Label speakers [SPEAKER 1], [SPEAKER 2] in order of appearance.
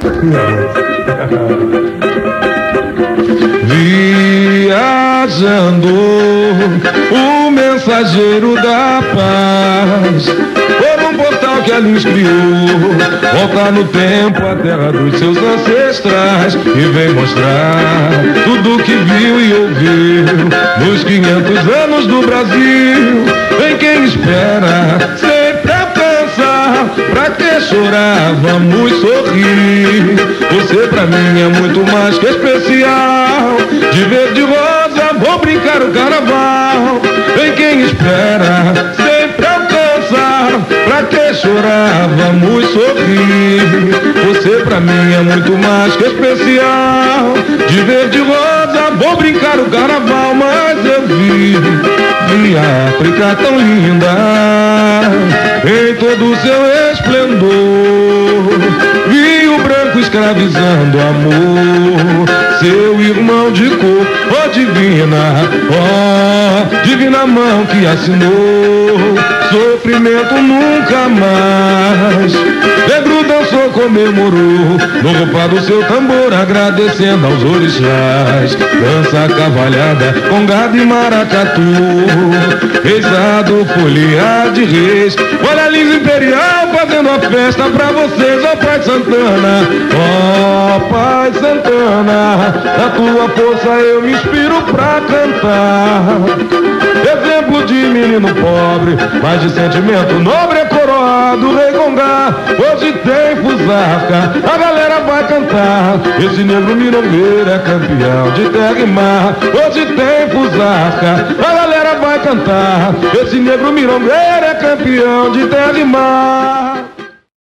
[SPEAKER 1] Viajando, o mensageiro da paz, por um portal que ali nos criou, volta no tempo à terra dos seus ancestrais e vem mostrar tudo que viu e ouviu nos 500 anos do Brasil. Vem quem espera, sempre alcança, pra que chorar, vamos sorrir. Você pra mim é muito mais que especial, de verde e rosa vou brincar o carnaval. Vem quem espera, sempre alcança, pra que chorar, vamos sorrir. Você pra mim é muito mais que especial, de verde e rosa vou brincar o carnaval. Mas eu vi a África tão linda, em todo o seu esplendor. Vi o branco escravizando amor, seu irmão de cor. Oh divina mão que assinou, sofrimento nunca mais. Negro dançou, comemorou, no roupa do seu tambor, agradecendo aos orixás. Dança cavalhada com gado e maracatu, reisado, folia de reis. Olha a lins imperial fazendo a festa pra vocês, ó Pai Santana. Ó Pai Santana, da tua força eu me inspiro pra cantar. Exemplo de menino pobre, mas de sentimento nobre é coroado rei Congá. Hoje tem fusarca, a galera vai cantar. Esse negro mirongueiro é campeão de terra e mar. Hoje tem fusarca, a galera vai cantar. Esse negro mirongueiro é campeão de terra e mar.